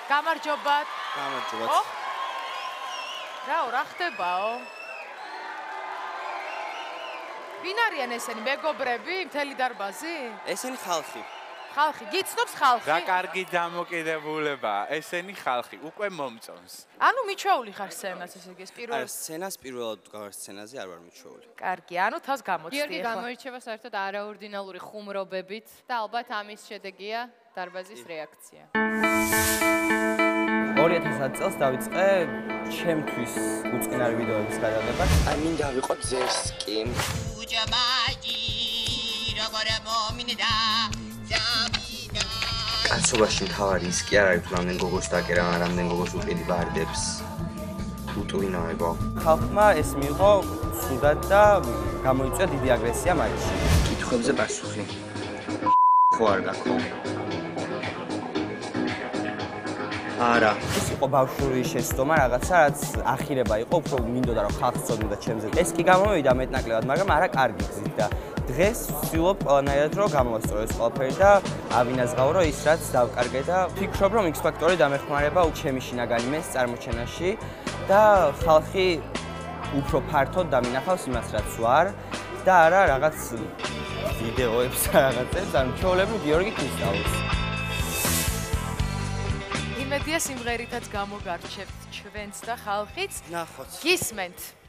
გამარჯობათ. გამარჯობათ. რა ხდებაო? ვინ არიან ესენი მეგობრები, მთელი დარბაზი? ესენი ხალხი. ხალხი, გიცნობს ხალხი? რა კარგი დამოკიდებულება, ესენი ხალხი უკვე მომწონს. ანუ მიჩვეული ხარ სცენას, ესე იგი, პირველ. არა, სცენას პირველად გავარ სცენაზე არ ვარ მიჩვეული. კარგი, ანუ თავს გამოცდი გიორგი გამოირჩევა საერთოდ არაორდინალური ხუმრობებით და ალბათ ამის შედეგია დარბაზის რეაქცია. 2010 წელს დავიწყე ჩემთვის უწყინარი ვიდეოების გადაღება. აი მინდა ვიყო ძერსკი. კაცობაში მთავარი ის კი არ არის, თუ რამდენ გოგოს დაკერა, რამდენ გოგოს უყიდი ვარდებს. უტვინოებო. ხალხმა ეს მიიღო ცუდად და გამოიწვია დიდი აგრესია მათში. კითხვებზე პასუხი. ხო არ გაქო? არა. ეს იყო ბავშვური შეცდომა, რაღაცა რაც ახირება იყო, უფრო მინდოდა რომ ხალხს წოდნიდა ჩემზე. ეს კი გამოვიდა მეტნაკლებად, მაგრამ არა კარგი გზით და დღეს ვცდილობ ყველანაირად რომ გამოვასწორო ეს ყველაფერი და ავინაზღავრო ის რაც დავკარგე და ვფიქრობ რომ X ფაქტორი დამეხმარება ჩემი შინაგანი მეს წარმოჩენაში და ხალხი უფრო ფართოდ დამინახავს იმას რაც ვარ და არა რაღაც ვიდეოებს რაღაცებს ან ჩვეულებრივ გიორგი ქრისტაუს. იმედია სიმღერითაც გამოგარჩევთ ჩვენც და ხალხიც. ნახოთ. გისმენთ.